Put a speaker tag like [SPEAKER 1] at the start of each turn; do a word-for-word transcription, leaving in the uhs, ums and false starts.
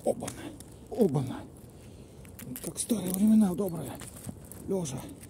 [SPEAKER 1] Оба-на, оба-на. Как в старые времена добрые. Лежа.